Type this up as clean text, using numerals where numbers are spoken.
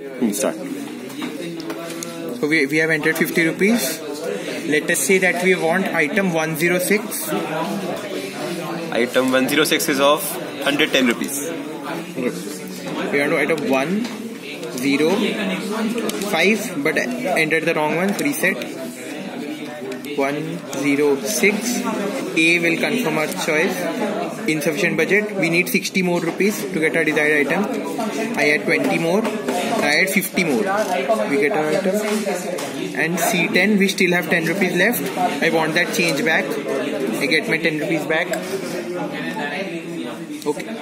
Start. So we have entered 50 rupees. Let us say that we want item 106. Item 106 is of 110 rupees. Okay. We want to item 105, but entered the wrong one. Reset. 106. A will confirm our choice. Insufficient budget. We need 60 more rupees to get our desired item. I add 20 more. I add 50 more. We get our item. And C10, we still have 10 rupees left. I want that change back. I get my 10 rupees back. Okay.